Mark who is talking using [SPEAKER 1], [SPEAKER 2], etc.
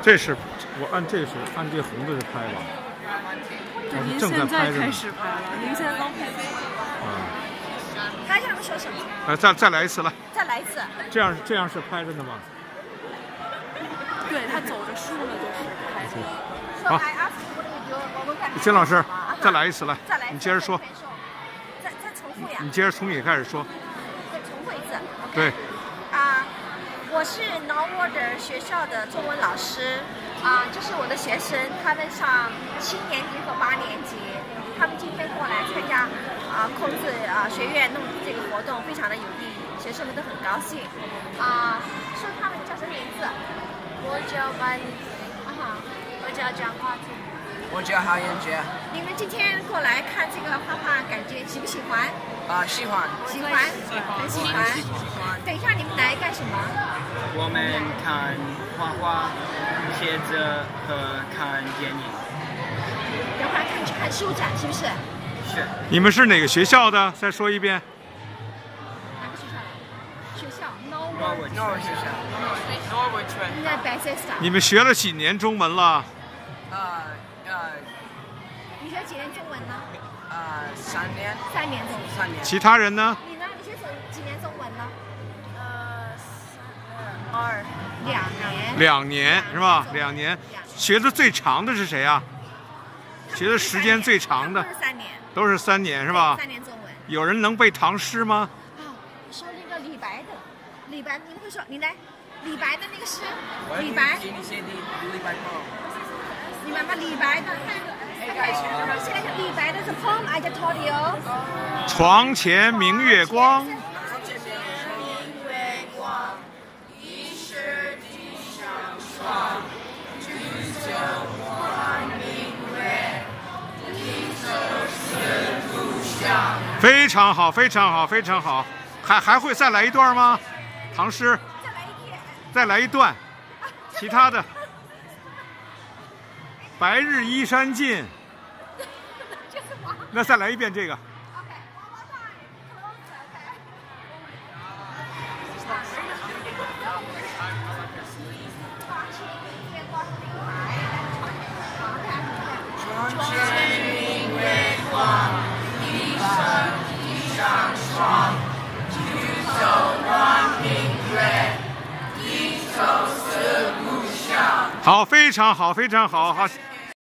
[SPEAKER 1] 这是我按这红的是拍吧？
[SPEAKER 2] 您
[SPEAKER 1] 正在
[SPEAKER 2] 现在
[SPEAKER 1] 拍着呢
[SPEAKER 2] 开始拍了，您现在刚拍飞。
[SPEAKER 3] 他让他们说什么？
[SPEAKER 1] 再来一次，来。
[SPEAKER 3] 再来一次。
[SPEAKER 1] 这样是拍着的吗？
[SPEAKER 2] 对他走着树呢，就是拍着。
[SPEAKER 1] 好，金老师，再来一次，来。
[SPEAKER 3] 再来。
[SPEAKER 1] 你接着说。
[SPEAKER 3] 再重复呀。
[SPEAKER 1] 你接着从你开始说。
[SPEAKER 3] 再重复一次。
[SPEAKER 1] 对。
[SPEAKER 3] 我是 Norwood 学校的中文老师，这是我的学生，他们上7年级和8年级，他们今天过来参加孔子学院弄这个活动，非常的有意义，学生们都很高兴。说他们叫什么名字？我叫班丽君，我叫张华婷，
[SPEAKER 4] 我叫郝彦杰。
[SPEAKER 3] 你们今天过来看这个画画，感觉喜不喜欢？
[SPEAKER 4] 喜欢，
[SPEAKER 3] 很喜欢。等一下你们来干什么？
[SPEAKER 4] 我们看画画、写字和看电影。
[SPEAKER 3] 等会儿去看书展，是不是？
[SPEAKER 4] 是。
[SPEAKER 1] 你们是哪个学校的？再说一遍。
[SPEAKER 3] 哪个学校？学校
[SPEAKER 4] Norwood 学校。Norwood 学校。
[SPEAKER 3] 在 Bethesda。
[SPEAKER 1] 你们学了几年中文了？
[SPEAKER 3] 你学几年中文呢
[SPEAKER 4] ？3年。
[SPEAKER 3] 3年中文。
[SPEAKER 4] 3年。
[SPEAKER 1] 其他人呢？
[SPEAKER 3] 你呢？你学几年中文呢
[SPEAKER 1] ？2年是吧？2年。学的最长的是谁啊？学的时间最长的。都是3年是吧？
[SPEAKER 3] 3年中文。
[SPEAKER 1] 有人能背唐诗吗？
[SPEAKER 3] 说那个李白的，你会说，你来，李白的那个诗，李白。你们把李白的，李白的是 poem I just told you。
[SPEAKER 1] 床前明月光。非常好，非常好，非常好。还会再来一段吗？唐诗。再来一段。其他的。白日依山尽。那再来一遍这个。
[SPEAKER 4] 床前明月光，一生地上霜。举头望明月，低头思故乡。
[SPEAKER 1] 好，非常好，非常好，好。